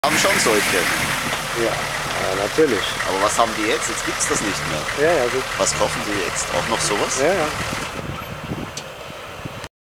Haben schon solche. Ja, ja, natürlich. Aber was haben die jetzt? Jetzt gibt's das nicht mehr. Ja, ja, gut. Was kochen die jetzt? Auch noch sowas? Ja, ja.